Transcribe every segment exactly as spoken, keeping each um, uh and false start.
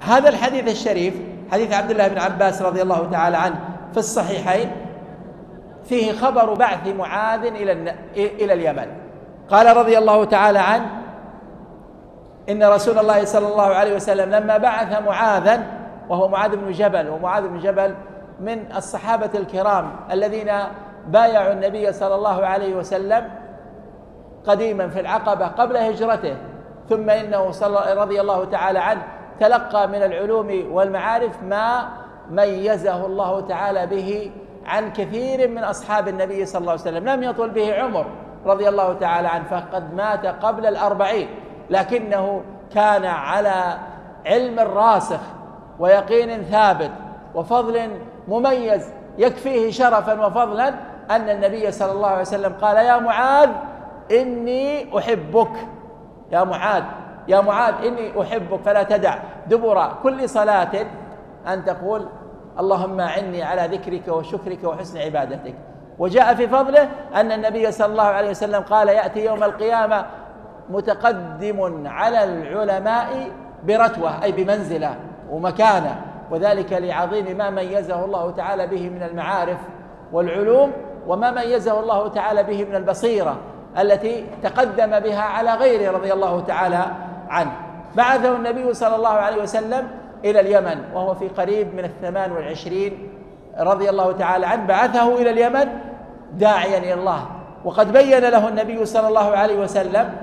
هذا الحديث الشريف حديث عبد الله بن عباس رضي الله تعالى عنه في الصحيحين فيه خبر بعث معاذ إلى إلى اليمن. قال رضي الله تعالى عنه إن رسول الله صلى الله عليه وسلم لما بعث معاذا، وهو معاذ بن جبل، ومعاذ بن جبل من الصحابة الكرام الذين بايعوا النبي صلى الله عليه وسلم قديما في العقبة قبل هجرته، ثم إنه رضي الله تعالى عنه تلقى من العلوم والمعارف ما ميزه الله تعالى به عن كثير من أصحاب النبي صلى الله عليه وسلم. لم يطل به عمر رضي الله تعالى عنه، فقد مات قبل الأربعين، لكنه كان على علم راسخ ويقين ثابت وفضل مميز يكفيه شرفا وفضلا أن النبي صلى الله عليه وسلم قال: يا معاذ إني أحبك، يا معاذ يا معاذ إني أحبك، فلا تدع دبر كل صلاة أن تقول: اللهم أعني على ذكرك وشكرك وحسن عبادتك. وجاء في فضله أن النبي صلى الله عليه وسلم قال: يأتي يوم القيامة متقدم على العلماء برتوة، أي بمنزلة ومكانة، وذلك لعظيم ما ميزه الله تعالى به من المعارف والعلوم، وما ميزه الله تعالى به من البصيرة التي تقدم بها على غيره رضي الله تعالى عنه. بعثه النبي صلى الله عليه وسلم إلى اليمن وهو في قريب من الثمان والعشرين رضي الله تعالى عنه، بعثه إلى اليمن داعيا إلى الله، وقد بين له النبي صلى الله عليه وسلم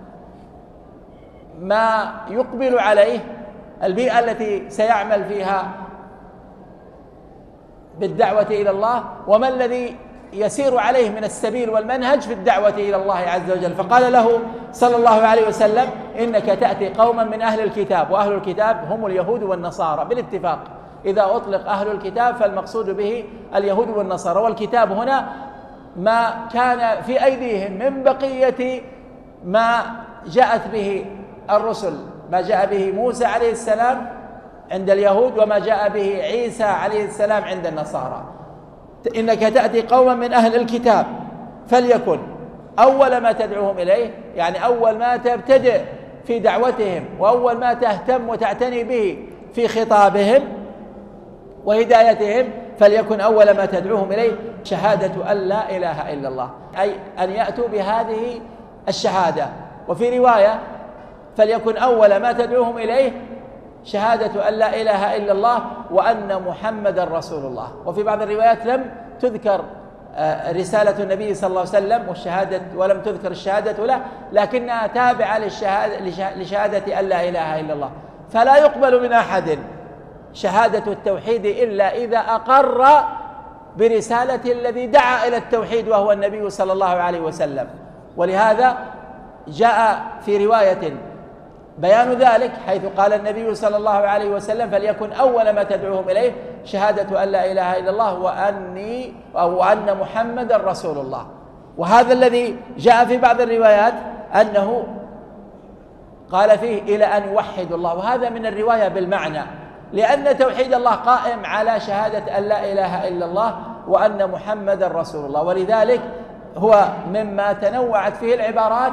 ما يقبل عليه، البيئة التي سيعمل فيها بالدعوة إلى الله، وما الذي يسير عليه من السبيل والمنهج في الدعوة إلى الله عز وجل. فقال له صلى الله عليه وسلم: إنك تأتي قوما من أهل الكتاب، وأهل الكتاب هم اليهود والنصارى بالاتفاق، إذا أطلق أهل الكتاب فالمقصود به اليهود والنصارى، والكتاب هنا ما كان في أيديهم من بقية ما جاءت به الرسل، ما جاء به موسى عليه السلام عند اليهود، وما جاء به عيسى عليه السلام عند النصارى. إنك تأتي قوما من أهل الكتاب فليكن أول ما تدعوهم إليه، يعني أول ما تبتدئ في دعوتهم وأول ما تهتم وتعتني به في خطابهم وهدايتهم، فليكن أول ما تدعوهم إليه شهادة أن لا إله إلا الله، أي أن يأتوا بهذه الشهادة. وفي رواية: فليكن أول ما تدعوهم إليه شهادة أن لا إله إلا الله وأن محمد رسول الله. وفي بعض الروايات لم تذكر رسالة النبي صلى الله عليه وسلم والشهادة، ولم تذكر الشهادة له، لكنها تابعة للشهادة لشهادة أن لا إله إلا الله. فلا يقبل من أحد شهادة التوحيد إلا إذا أقر برسالة الذي دعا إلى التوحيد وهو النبي صلى الله عليه وسلم. ولهذا جاء في رواية بيان ذلك، حيث قال النبي صلى الله عليه وسلم: فليكن أول ما تدعوهم إليه شهادة أن لا إله إلا الله وأني أو أن محمد رسول الله. وهذا الذي جاء في بعض الروايات أنه قال فيه إلى أن يوحدوا الله، وهذا من الرواية بالمعنى، لأن توحيد الله قائم على شهادة أن لا إله إلا الله وأن محمد رسول الله، ولذلك هو مما تنوعت فيه العبارات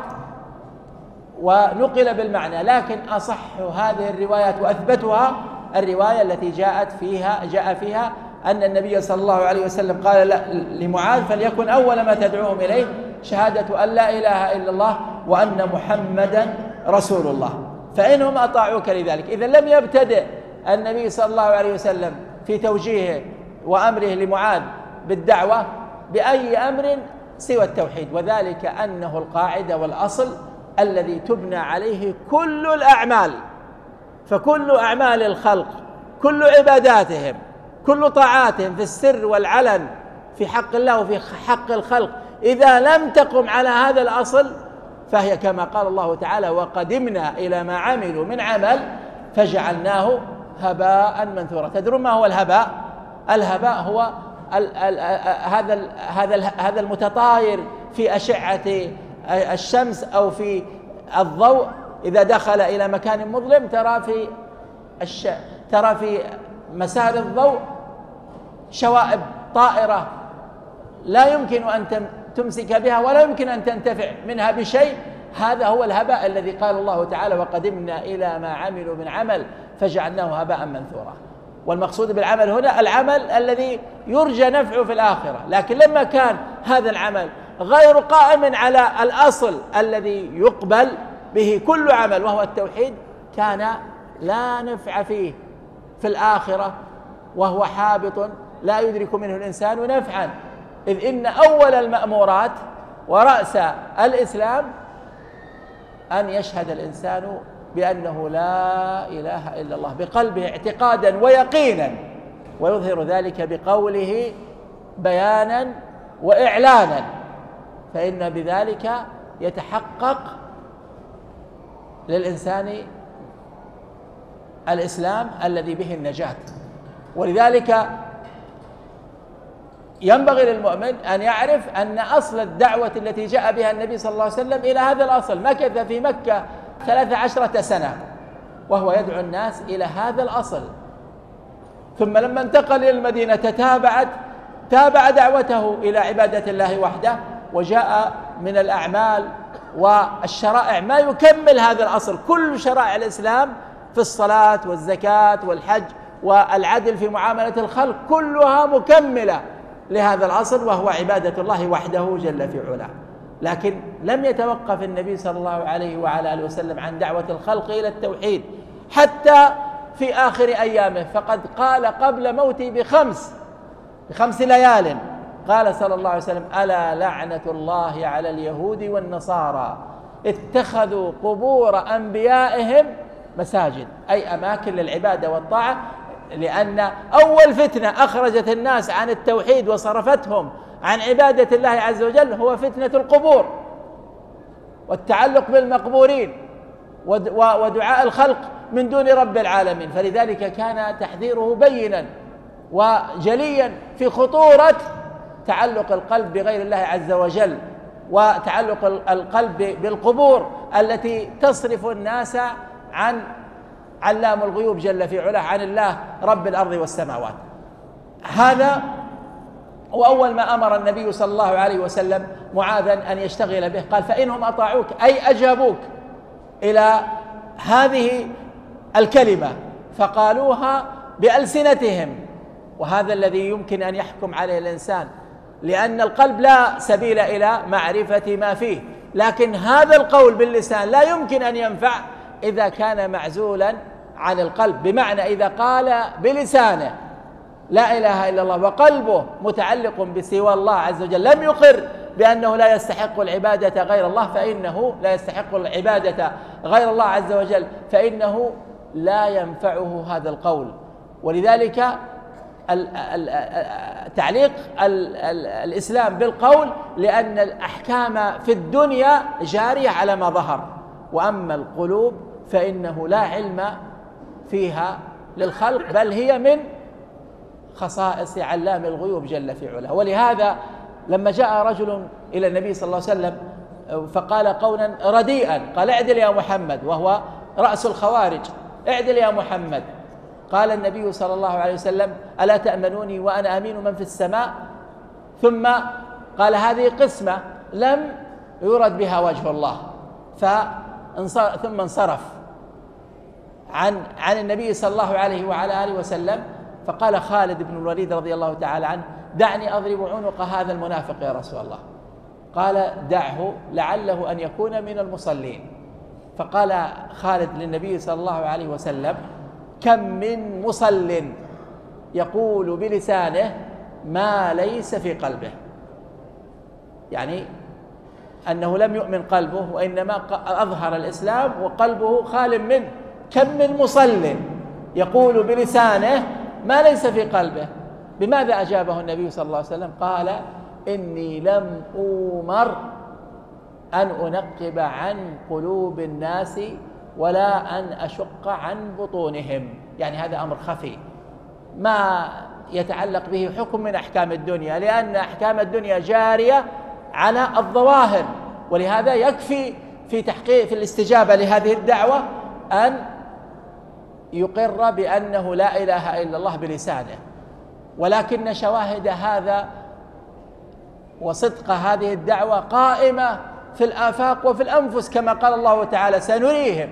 ونقل بالمعنى. لكن أصح هذه الروايات وأثبتها الرواية التي جاءت فيها جاء فيها أن النبي صلى الله عليه وسلم قال لمعاذ: فليكن أول ما تدعوهم إليه شهادة أن لا إله إلا الله وأن محمدا رسول الله. فإنهم أطاعوك لذلك. إذا لم يبتدئ النبي صلى الله عليه وسلم في توجيهه وأمره لمعاذ بالدعوة بأي أمر سوى التوحيد، وذلك أنه القاعدة والأصل الذي تبنى عليه كل الأعمال. فكل أعمال الخلق، كل عباداتهم، كل طاعاتهم في السر والعلن في حق الله وفي حق الخلق، إذا لم تقم على هذا الأصل فهي كما قال الله تعالى: وقدمنا إلى ما عملوا من عمل فجعلناه هباء منثورا. تدرون ما هو الهباء؟ الهباء هو ال ال هذا ال هذا ال هذا المتطاير في أشعة الشمس أو في الضوء، إذا دخل إلى مكان مظلم ترى في الش... ترى في مسار الضوء شوائب طائرة لا يمكن أن تمسك بها ولا يمكن أن تنتفع منها بشيء. هذا هو الهباء الذي قال الله تعالى: وقدمنا إلى ما عملوا من عمل فجعلناه هباء منثورا. والمقصود بالعمل هنا العمل الذي يرجى نفعه في الآخرة، لكن لما كان هذا العمل غير قائم على الأصل الذي يقبل به كل عمل وهو التوحيد، كان لا نفع فيه في الآخرة، وهو حابط لا يدرك منه الإنسان نفعا، إذ إن أول المأمورات ورأس الإسلام أن يشهد الإنسان بأنه لا إله إلا الله بقلبه اعتقادا ويقينا، ويظهر ذلك بقوله بيانا وإعلانا، فإن بذلك يتحقق للإنسان الإسلام الذي به النجاة. ولذلك ينبغي للمؤمن أن يعرف أن أصل الدعوة التي جاء بها النبي صلى الله عليه وسلم إلى هذا الأصل، مكث في مكة ثلاث عشرة سنة وهو يدعو الناس إلى هذا الأصل، ثم لما انتقل إلى المدينة تتابعت تابع دعوته إلى عبادة الله وحده، وجاء من الأعمال والشرائع ما يكمل هذا الأصل. كل شرائع الإسلام في الصلاة والزكاة والحج والعدل في معاملة الخلق كلها مكملة لهذا الأصل، وهو عبادة الله وحده جل في علاه. لكن لم يتوقف النبي صلى الله عليه وعلى آله وسلم عن دعوة الخلق إلى التوحيد حتى في آخر أيامه، فقد قال قبل موته بخمس بخمس ليال قال صلى الله عليه وسلم: ألا لعنة الله على اليهود والنصارى اتخذوا قبور أنبيائهم مساجد، أي أماكن للعبادة والطاعة، لأن أول فتنة أخرجت الناس عن التوحيد وصرفتهم عن عبادة الله عز وجل هو فتنة القبور والتعلق بالمقبورين ودعاء الخلق من دون رب العالمين. فلذلك كان تحذيره بينا وجليا في خطورة تعلق القلب بغير الله عز وجل، وتعلق القلب بالقبور التي تصرف الناس عن علام الغيوب جل في علاه، عن الله رب الأرض والسماوات. هذا وأول ما أمر النبي صلى الله عليه وسلم معاذا أن يشتغل به قال: فإنهم أطاعوك، أي أجابوك إلى هذه الكلمة فقالوها بألسنتهم، وهذا الذي يمكن أن يحكم عليه الإنسان، لأن القلب لا سبيل إلى معرفة ما فيه، لكن هذا القول باللسان لا يمكن أن ينفع إذا كان معزولا عن القلب، بمعنى إذا قال بلسانه لا إله إلا الله وقلبه متعلق بسوى الله عز وجل، لم يقر بأنه لا يستحق العبادة غير الله، فإنه لا يستحق العبادة غير الله عز وجل، فإنه لا ينفعه هذا القول. ولذلك تعليق الإسلام بالقول، لأن الأحكام في الدنيا جارية على ما ظهر، وأما القلوب فإنه لا علم فيها للخلق، بل هي من خصائص علام الغيوب جل في علاه. ولهذا لما جاء رجل إلى النبي صلى الله عليه وسلم فقال قولا رديئا، قال: اعدل يا محمد، وهو رأس الخوارج، اعدل يا محمد. قال النبي صلى الله عليه وسلم: ألا تأمنوني وأنا أمين من في السماء؟ ثم قال: هذه قسمة لم يرد بها وجه الله، ثم انصرف عن عن النبي صلى الله عليه وعلى آله وسلم. فقال خالد بن الوليد رضي الله تعالى عنه: دعني أضرب عنق هذا المنافق يا رسول الله. قال: دعه لعله أن يكون من المصلين. فقال خالد للنبي صلى الله عليه وسلم: كم من مصل يقول بلسانه ما ليس في قلبه، يعني أنه لم يؤمن قلبه وإنما أظهر الإسلام وقلبه خال منه. كم من مصل يقول بلسانه ما ليس في قلبه. بماذا أجابه النبي صلى الله عليه وسلم؟ قال: إني لم أؤمر أن أنقب عن قلوب الناس ولا أن أشق عن بطونهم، يعني هذا أمر خفي ما يتعلق به حكم من أحكام الدنيا، لأن أحكام الدنيا جارية على الظواهر. ولهذا يكفي في تحقيق في الاستجابة لهذه الدعوة أن يقر بأنه لا إله إلا الله بلسانه، ولكن شواهد هذا وصدق هذه الدعوة قائمة في الآفاق وفي الأنفس، كما قال الله تعالى: سنريهم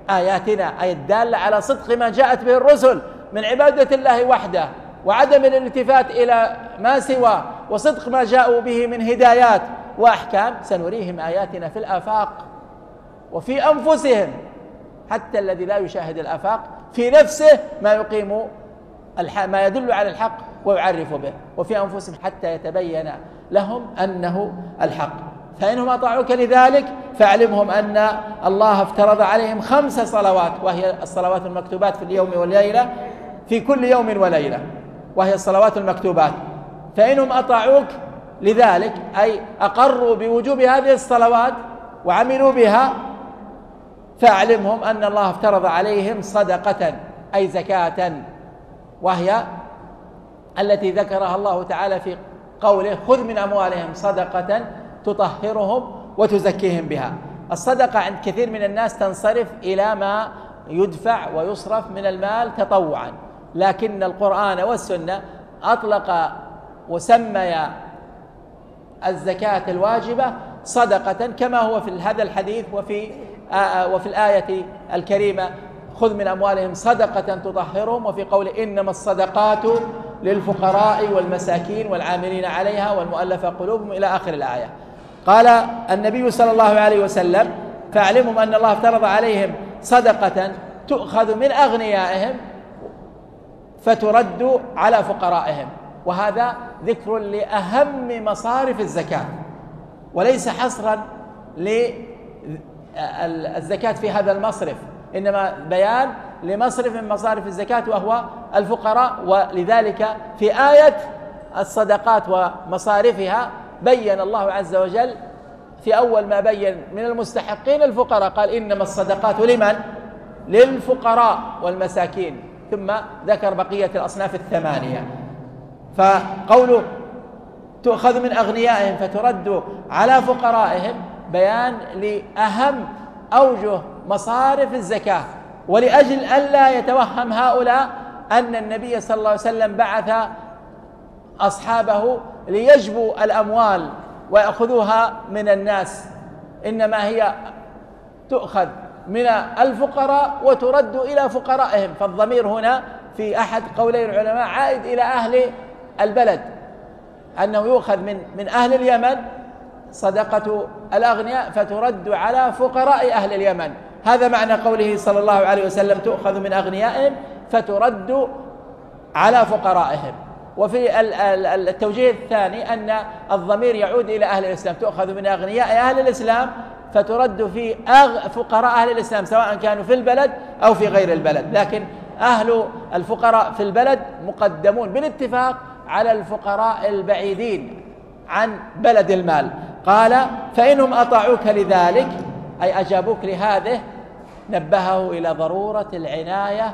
آياتنا أي الدالة على صدق ما جاءت به الرسل من عبادة الله وحده وعدم الالتفات إلى ما سواه وصدق ما جاءوا به من هدايات وأحكام، سنريهم آياتنا في الآفاق وفي أنفسهم، حتى الذي لا يشاهد الآفاق في نفسه ما يقيم ما يدل على الحق ويعرف به، وفي أنفسهم حتى يتبين لهم أنه الحق. فإنهم أطاعوك لذلك فاعلمهم أن الله افترض عليهم خمس صلوات، وهي الصلوات المكتوبات في اليوم والليلة، في كل يوم وليلة، وهي الصلوات المكتوبات. فإنهم أطاعوك لذلك أي أقروا بوجوب هذه الصلوات وعملوا بها، فاعلمهم أن الله افترض عليهم صدقة أي زكاة، وهي التي ذكرها الله تعالى في قوله خذ من أموالهم صدقة تطهرهم وتزكيهم بها. الصدقة عند كثير من الناس تنصرف إلى ما يدفع ويصرف من المال تطوعا، لكن القرآن والسنة أطلق وسمي الزكاة الواجبة صدقة، كما هو في هذا الحديث وفي وفي الآية الكريمة خذ من أموالهم صدقة تطهرهم، وفي قول إنما الصدقات للفقراء والمساكين والعاملين عليها والمؤلفة قلوبهم إلى آخر الآية. قال النبي صلى الله عليه وسلم فاعلمهم أن الله افترض عليهم صدقة تؤخذ من أغنيائهم فترد على فقرائهم، وهذا ذكر لأهم مصارف الزكاة وليس حصرا للزكاة في هذا المصرف، إنما بيان لمصرف من مصارف الزكاة وهو الفقراء. ولذلك في آية الصدقات ومصارفها بين الله عز وجل في أول ما بين من المستحقين الفقراء قال إنما الصدقات لمن؟ للفقراء والمساكين، ثم ذكر بقية الأصناف الثمانية. فقوله تؤخذ من أغنيائهم فترد على فقرائهم بيان لأهم أوجه مصارف الزكاة، ولأجل ألا يتوهم هؤلاء أن النبي صلى الله عليه وسلم بعث أصحابه ليجبوا الأموال ويأخذوها من الناس، إنما هي تؤخذ من الفقراء وترد إلى فقرائهم. فالضمير هنا في أحد قولي العلماء عائد إلى أهل البلد، أنه يؤخذ من من أهل اليمن صدقة الأغنياء فترد على فقراء أهل اليمن، هذا معنى قوله صلى الله عليه وسلم تؤخذ من أغنيائهم فترد على فقرائهم. وفي التوجيه الثاني أن الضمير يعود إلى أهل الإسلام، تؤخذ من أغنياء أهل الإسلام فترد في فقراء أهل الإسلام سواء كانوا في البلد أو في غير البلد، لكن أهل الفقراء في البلد مقدمون بالاتفاق على الفقراء البعيدين عن بلد المال. قال فإنهم أطاعوك لذلك أي أجابوك لهذه، نبهه إلى ضرورة العناية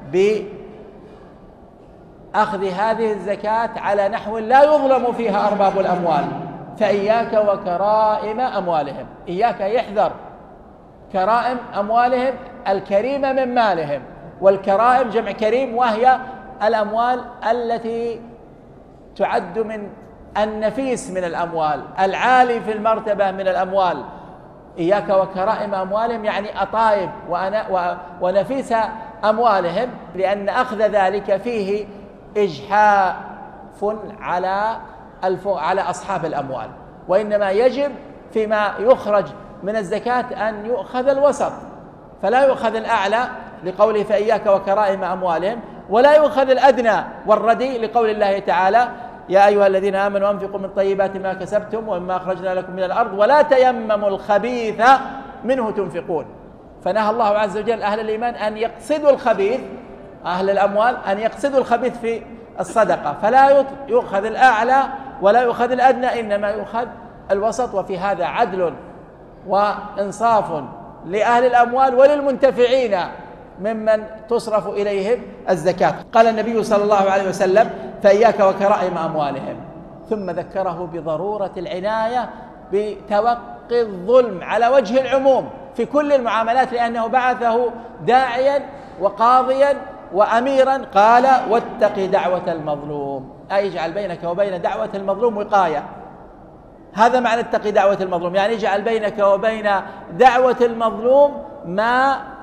بأخذ هذه الزكاة على نحو لا يظلم فيها أرباب الأموال، فإياك وكرائم أموالهم، إياك يحذر كرائم أموالهم الكريمة من مالهم، والكرائم جمع كريم وهي الأموال التي تعد من النفيس من الأموال، العالي في المرتبة من الأموال. إياك وكرائم أموالهم يعني أطايب ونفيس أموالهم، لأن أخذ ذلك فيه إجحاف على على أصحاب الأموال، وإنما يجب فيما يخرج من الزكاة أن يؤخذ الوسط، فلا يؤخذ الأعلى لقوله فإياك وكرائم أموالهم، ولا يؤخذ الأدنى والرديء لقول الله تعالى يا أيها الذين آمنوا أنفقوا من طيبات ما كسبتم ومما أخرجنا لكم من الأرض ولا تيمموا الخبيث منه تنفقون. فنهى الله عز وجل أهل الإيمان أن يقصدوا الخبيث، أهل الأموال أن يقصدوا الخبيث في الصدقة، فلا يؤخذ الأعلى ولا يؤخذ الأدنى، إنما يؤخذ الوسط. وفي هذا عدل وإنصاف لأهل الأموال وللمنتفعين ممن تصرف إليهم الزكاة. قال النبي صلى الله عليه وسلم فإياك وكرائم أموالهم، ثم ذكره بضرورة العناية بتوقي الظلم على وجه العموم في كل المعاملات، لأنه بعثه داعيا وقاضيا وأميرا. قال واتق دعوة المظلوم، أي اجعل بينك وبين دعوة المظلوم وقاية. هذا معنى اتق دعوة المظلوم، يعني اجعل بينك وبين دعوة المظلوم ما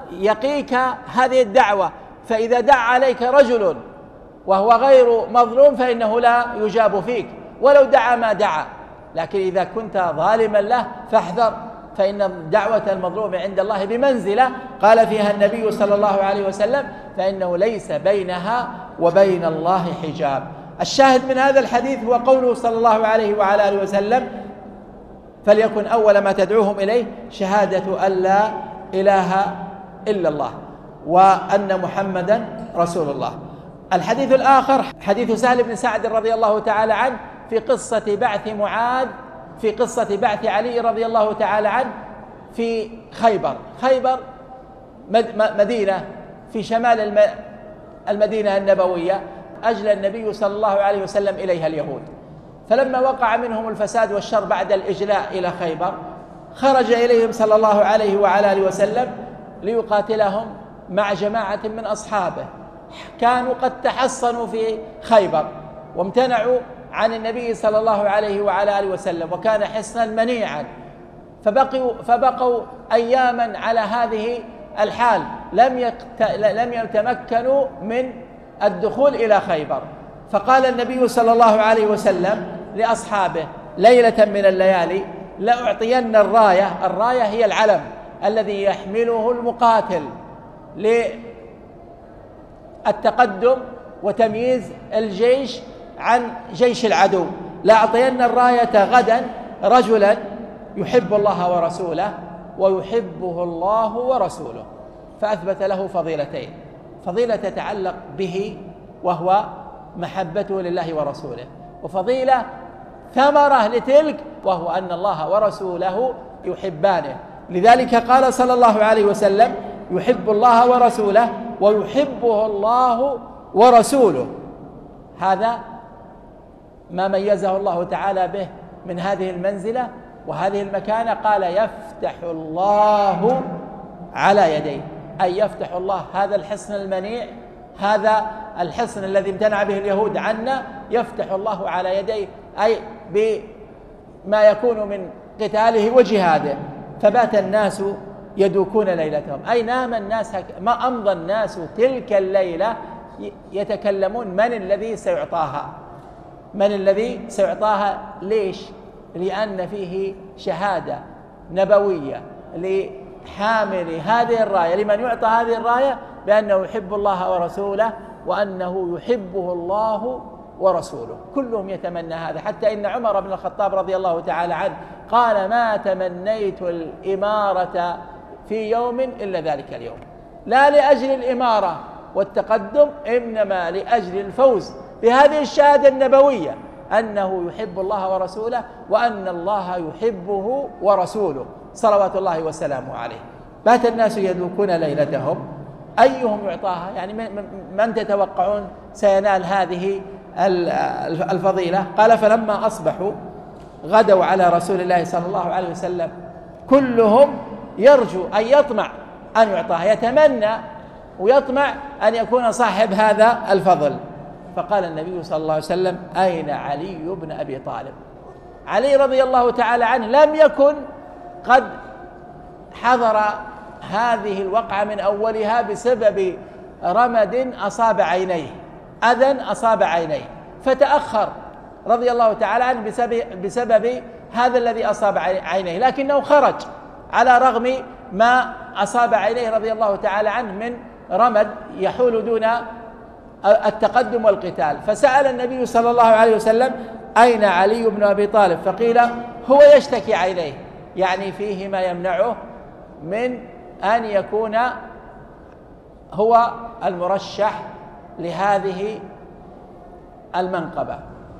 يقيك هذه الدعوة، فإذا دعا عليك رجل وهو غير مظلوم فإنه لا يجاب فيك ولو دعا ما دعا، لكن إذا كنت ظالما له فاحذر، فإن دعوة المظلوم عند الله بمنزلة قال فيها النبي صلى الله عليه وسلم فإنه ليس بينها وبين الله حجاب. الشاهد من هذا الحديث هو قوله صلى الله عليه وعلى آله وسلم فليكن أول ما تدعوهم إليه شهادة أن لا إله إلا الله وأن محمدا رسول الله. الحديث الآخر حديث سهل بن سعد رضي الله تعالى عنه في قصة بعث معاذ في قصة بعث علي رضي الله تعالى عنه في خيبر. خيبر مدينة في شمال المدينة النبوية، أجلى النبي صلى الله عليه وسلم إليها اليهود، فلما وقع منهم الفساد والشر بعد الإجلاء إلى خيبر خرج إليهم صلى الله عليه وعلى آله وسلم ليقاتلهم مع جماعة من أصحابه كانوا قد تحصنوا في خيبر وامتنعوا عن النبي صلى الله عليه وعلى آله وسلم، وكان حصنا منيعا، فبقوا, فبقوا أياما على هذه الحال، لم, يقت... لم يتمكنوا من الدخول إلى خيبر. فقال النبي صلى الله عليه وسلم لأصحابه ليلة من الليالي لأعطين الراية، الراية هي العلم الذي يحمله المقاتل للتقدم وتمييز الجيش عن جيش العدو، لأعطين الراية غدا رجلا يحب الله ورسوله ويحبه الله ورسوله، فأثبت له فضيلتين، فضيلة تتعلق به وهو محبته لله ورسوله، وفضيلة ثمرة لتلك وهو أن الله ورسوله يحبانه. لذلك قال صلى الله عليه وسلم يحب الله ورسوله ويحبه الله ورسوله. هذا ما ميزه الله تعالى به من هذه المنزلة وهذه المكانة. قال يفتح الله على يديه، أي يفتح الله هذا الحصن المنيع، هذا الحصن الذي امتنع به اليهود عنا، يفتح الله على يديه أي بما يكون من قتاله وجهاده. فبات الناس يدوكون ليلتهم، أي نام الناس، ما أمضى الناس تلك الليلة يتكلمون من الذي سيعطاها، من الذي سيعطاها. ليش؟ لأن فيه شهادة نبوية لحامل هذه الراية، لمن يعطى هذه الراية، بأنه يحب الله ورسوله وأنه يحبه الله ورسوله. كلهم يتمنى هذا، حتى إن عمر بن الخطاب رضي الله تعالى عنه قال ما تمنيت الإمارة في يوم إلا ذلك اليوم، لا لأجل الإمارة والتقدم، إنما لأجل الفوز بهذه الشهادة النبوية أنه يحب الله ورسوله وأن الله يحبه ورسوله صلوات الله وسلامه عليه. بات الناس يدوكون ليلتهم أيهم يعطاها، يعني من تتوقعون سينال هذه الفضيلة؟ قال فلما أصبحوا غدوا على رسول الله صلى الله عليه وسلم كلهم يرجو أن يطمع أن يعطاها، يتمنى ويطمع أن يكون صاحب هذا الفضل. فقال النبي صلى الله عليه وسلم أين علي بن أبي طالب؟ علي رضي الله تعالى عنه لم يكن قد حضر هذه الوقعة من أولها بسبب رمد أصاب عينيه، أذى أصاب عينيه، فتأخر رضي الله تعالى عنه بسبب, بسبب هذا الذي أصاب عينيه، لكنه خرج على رغم ما أصاب عينيه رضي الله تعالى عنه من رمد يحول دون التقدم والقتال. فسأل النبي صلى الله عليه وسلم أين علي بن أبي طالب؟ فقيل هو يشتكي عينيه، يعني فيه ما يمنعه من أن يكون هو المرشح لهذه المنقبة،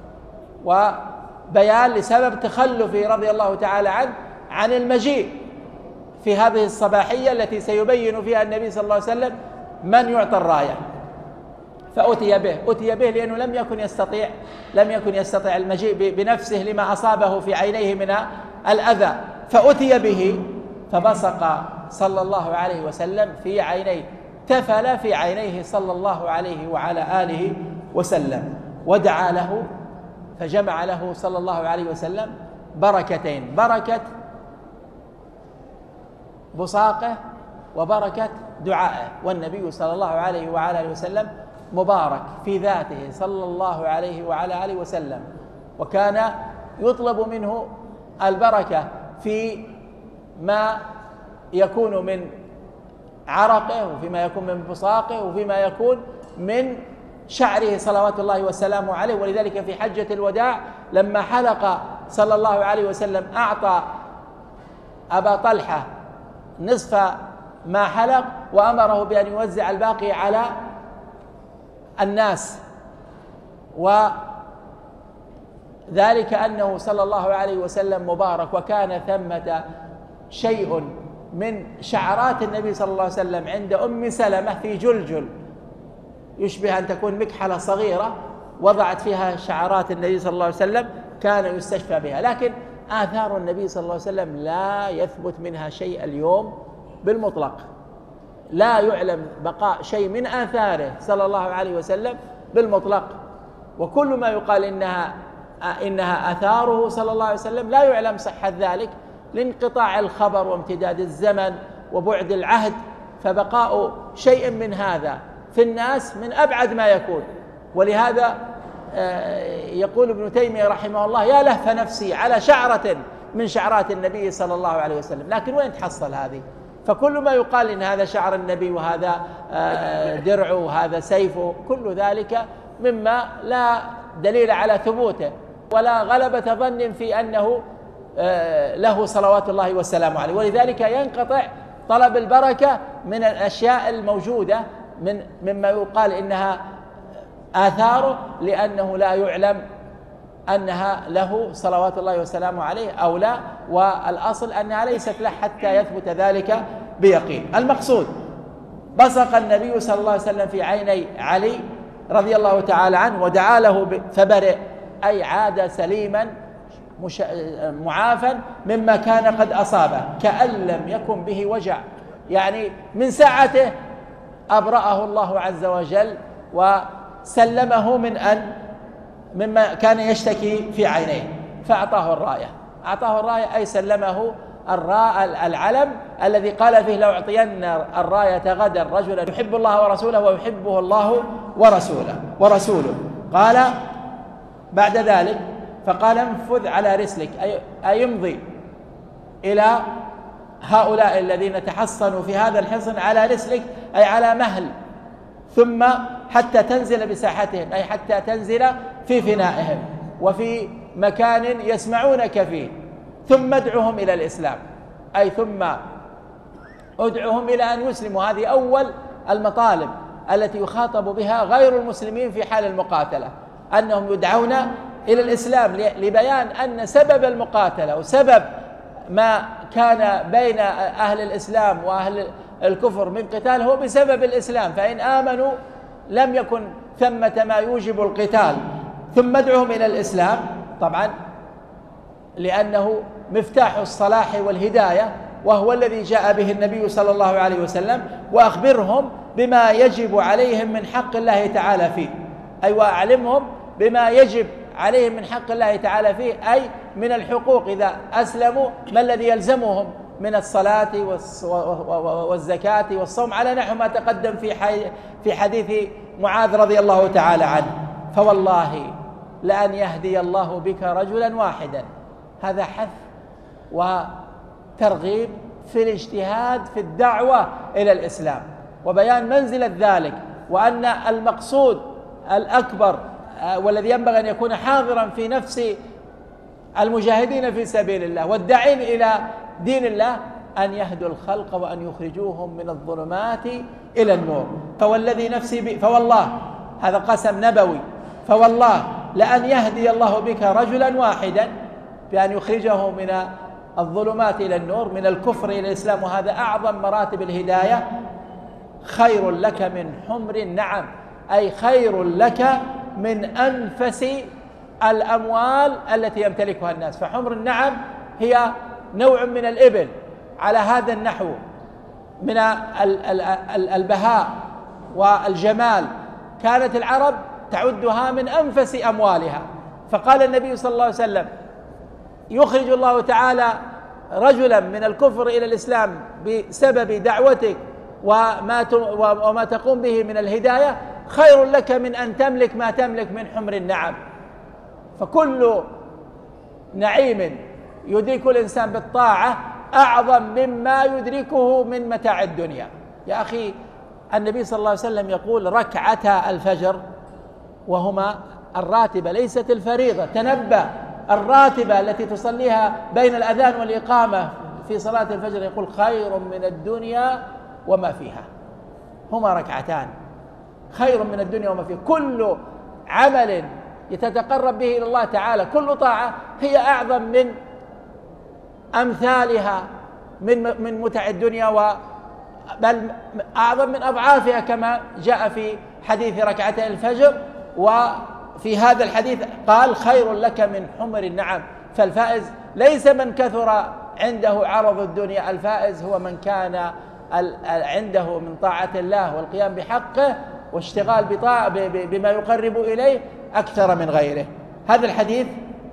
وبيان لسبب تخلفه رضي الله تعالى عنه عن المجيء في هذه الصباحية التي سيبين فيها النبي صلى الله عليه وسلم من يعطى الراية. فأتي به، أتي به لأنه لم يكن يستطيع لم يكن يستطيع المجيء بنفسه لما أصابه في عينيه من الأذى، فأتي به فبصق صلى الله عليه وسلم في عينيه، تفل في عينيه صلى الله عليه وعلى آله وسلم، ودعا له فجمع له صلى الله عليه وسلم بركتين، بركة بصاقه وبركة دعائه. والنبي صلى الله عليه وعلى آله وسلم مبارك في ذاته صلى الله عليه وعلى آله وسلم، وكان يطلب منه البركة في ما يكون من عرقه، وفيما يكون من بصاقه، وفيما يكون من شعره صلوات الله وسلامه عليه. ولذلك في حجة الوداع لما حلق صلى الله عليه وسلم أعطى أبا طلحة نصف ما حلق وأمره بأن يوزع الباقي على الناس، وذلك أنه صلى الله عليه وسلم مبارك، وكان ثمة شيء من شعرات النبي صلى الله عليه وسلم عند أم سلمة في جلجل يشبه أن تكون مكحلة صغيرة وضعت فيها شعرات النبي صلى الله عليه وسلم كان يستشفى بها. لكن آثار النبي صلى الله عليه وسلم لا يثبت منها شيء اليوم بالمطلق، لا يعلم بقاء شيء من آثاره صلى الله عليه وسلم بالمطلق، وكل ما يقال إنها إنها آثاره صلى الله عليه وسلم لا يعلم صحة ذلك لانقطاع الخبر وامتداد الزمن وبعد العهد، فبقاء شيء من هذا في الناس من أبعد ما يكون. ولهذا يقول ابن تيمية رحمه الله: يا لهف نفسي على شعرة من شعرات النبي صلى الله عليه وسلم. لكن وين تحصل هذه؟ فكل ما يقال إن هذا شعر النبي وهذا درعه وهذا سيفه، كل ذلك مما لا دليل على ثبوته ولا غلبة ظن في أنه له صلوات الله والسلام عليه. ولذلك ينقطع طلب البركة من الأشياء الموجودة من مما يقال إنها آثاره، لأنه لا يعلم أنها له صلوات الله وسلامه عليه أو لا، والأصل أنها ليست له حتى يثبت ذلك بيقين. المقصود: بصق النبي صلى الله عليه وسلم في عيني علي رضي الله تعالى عنه ودعا له فبرئ، أي عاد سليما معافا مما كان قد أصابه كأن لم يكن به وجع، يعني من ساعته أبرأه الله عز وجل وسلمه من أن مما كان يشتكي في عينيه، فأعطاه الراية. أعطاه الراية أي سلمه الراء العلم الذي قال فيه: لو أعطين الراية غدا رجلا يحب الله ورسوله ويحبه الله ورسوله ورسوله قال بعد ذلك فقال: انفذ على رسلك، أي امضي إلى هؤلاء الذين تحصنوا في هذا الحصن على رسلك، أي على مهل، ثم حتى تنزل بساحتهم، أي حتى تنزل في فنائهم وفي مكان يسمعونك فيه، ثم ادعهم إلى الإسلام، أي ثم ادعهم إلى أن يسلموا. هذه أول المطالب التي يخاطب بها غير المسلمين في حال المقاتلة، أنهم يدعون إلى الإسلام، لبيان أن سبب المقاتلة وسبب ما كان بين أهل الإسلام وأهل الكفر من قتال هو بسبب الإسلام، فإن آمنوا لم يكن ثمة ما يوجب القتال. ثم ادعهم إلى الإسلام، طبعا لأنه مفتاح الصلاح والهداية، وهو الذي جاء به النبي صلى الله عليه وسلم، وأخبرهم بما يجب عليهم من حق الله تعالى فيه، أي وأعلمهم بما يجب عليهم من حق الله تعالى فيه، أي من الحقوق إذا أسلموا ما الذي يلزمهم من الصلاة والزكاة والصوم، على نحو ما تقدم في في حديث معاذ رضي الله تعالى عنه: فوالله لأن يهدي الله بك رجلا واحدا. هذا حث وترغيب في الاجتهاد في الدعوة إلى الإسلام، وبيان منزلة ذلك، وأن المقصود الأكبر والذي ينبغي أن يكون حاضرا في نفس المجاهدين في سبيل الله والداعين إلى دين الله أن يهدوا الخلق وأن يخرجوهم من الظلمات إلى النور. فوالذي نفسي ب... فوالله، هذا قسم نبوي، فوالله لأن يهدي الله بك رجلا واحدا، بأن يخرجه من الظلمات إلى النور، من الكفر إلى الإسلام، وهذا أعظم مراتب الهداية، خير لك من حمر النعم، أي خير لك من أنفس الأموال التي يمتلكها الناس. فحمر النعم هي نوع من الإبل على هذا النحو من البهاء والجمال، كانت العرب تعدها من أنفس أموالها. فقال النبي صلى الله عليه وسلم: يخرج الله تعالى رجلا من الكفر إلى الإسلام بسبب دعوتك وما وما تقوم به من الهداية خير لك من أن تملك ما تملك من حمر النعم. فكل نعيم يدرك الإنسان بالطاعة أعظم مما يدركه من متاع الدنيا. يا أخي النبي صلى الله عليه وسلم يقول ركعتا الفجر، وهما الراتبة ليست الفريضة، تنبه، الراتبة التي تصليها بين الأذان والإقامة في صلاة الفجر يقول خير من الدنيا وما فيها. هما ركعتان خير من الدنيا وما فيها. كل عمل يتتقرب به إلى الله تعالى، كل طاعة هي أعظم من أمثالها من من متع الدنيا، و بل أعظم من أضعافها كما جاء في حديث ركعتي الفجر. وفي هذا الحديث قال خير لك من حمر النعم. فالفائز ليس من كثر عنده عرض الدنيا، الفائز هو من كان عنده من طاعة الله والقيام بحقه واشتغال بما يقرب إليه أكثر من غيره. هذا الحديث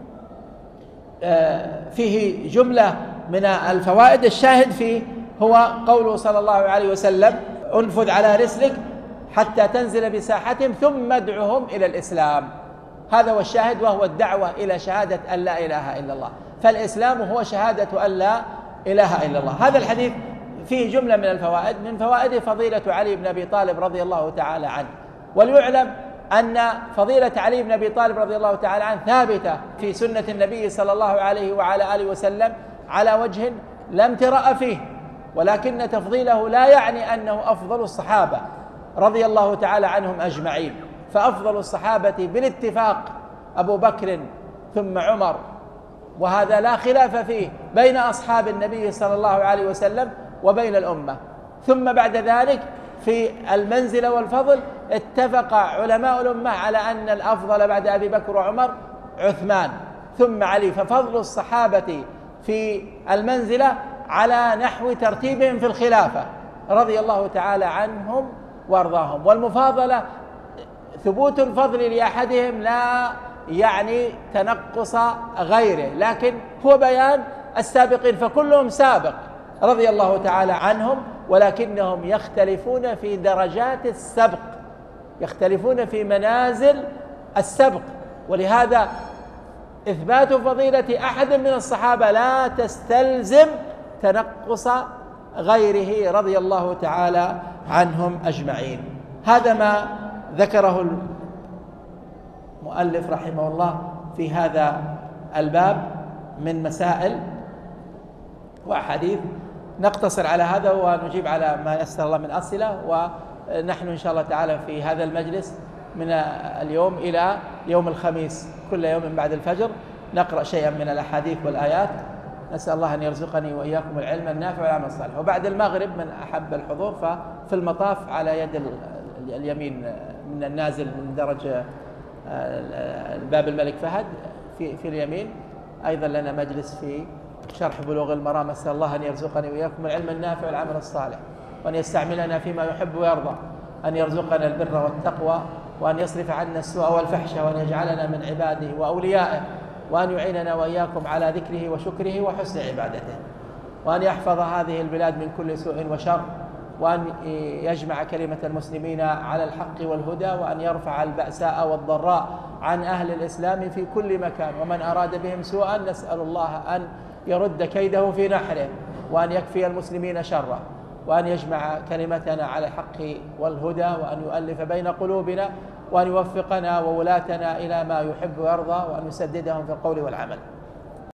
فيه جملة من الفوائد، الشاهد فيه هو قوله صلى الله عليه وسلم انفذ على رسلك حتى تنزل بساحتهم ثم ادعهم إلى الإسلام. هذا هو الشاهد، وهو الدعوة إلى شهادة أن لا إله إلا الله. فالإسلام هو شهادة أن لا إله إلا الله. هذا الحديث فيه جملة من الفوائد، من فوائده فضيلة علي بن أبي طالب رضي الله تعالى عنه. وليعلم أن فضيلة علي بن أبي طالب رضي الله تعالى عنه ثابتة في سنة النبي صلى الله عليه وعلى آله وسلم على وجه لا امتراء فيه، ولكن تفضيله لا يعني أنه أفضل الصحابة رضي الله تعالى عنهم أجمعين. فأفضل الصحابة بالاتفاق أبو بكر ثم عمر، وهذا لا خلاف فيه بين أصحاب النبي صلى الله عليه وسلم وبين الأمة. ثم بعد ذلك في المنزلة والفضل اتفق علماء الأمة على أن الأفضل بعد أبي بكر وعمر عثمان ثم علي. ففضل الصحابة في المنزلة على نحو ترتيبهم في الخلافة رضي الله تعالى عنهم وارضاهم. والمفاضلة ثبوت الفضل لأحدهم لا يعني تنقص غيره، لكن هو بيان السابقين، فكلهم سابق رضي الله تعالى عنهم، ولكنهم يختلفون في درجات السبق، يختلفون في منازل السبق. ولهذا إثبات فضيلة أحد من الصحابة لا تستلزم تنقص غيره رضي الله تعالى عنهم أجمعين. هذا ما ذكره المؤلف رحمه الله في هذا الباب من مسائل وأحاديث. نقتصر على هذا ونجيب على ما يسر الله من أسئلة، ونحن إن شاء الله تعالى في هذا المجلس من اليوم إلى يوم الخميس كل يوم بعد الفجر نقرأ شيئا من الأحاديث والآيات. نسأل الله أن يرزقني وإياكم العلم النافع والعمل الصالح. وبعد المغرب من أحب الحضور ففي المطاف على يد اليمين من النازل من درج الباب الملك فهد في في اليمين أيضا لنا مجلس في شرح بلوغ المرام. أسأل الله أن يرزقني وإياكم العلم النافع والعمل الصالح، وأن يستعملنا فيما يحب ويرضى، أن يرزقنا البر والتقوى، وأن يصرف عنا السوء والفحش، وأن يجعلنا من عباده وأوليائه، وأن يعيننا وإياكم على ذكره وشكره وحسن عبادته، وأن يحفظ هذه البلاد من كل سوء وشر، وأن يجمع كلمة المسلمين على الحق والهدى، وأن يرفع البأساء والضراء عن أهل الإسلام في كل مكان، ومن أراد بهم سوءا نسأل الله أن يرد كيده في نحره، وأن يكفي المسلمين شره، وأن يجمع كلمتنا على الحق والهدى، وأن يؤلف بين قلوبنا، وأن يوفقنا وولاتنا إلى ما يحب ويرضى، وأن يسددهم في القول والعمل.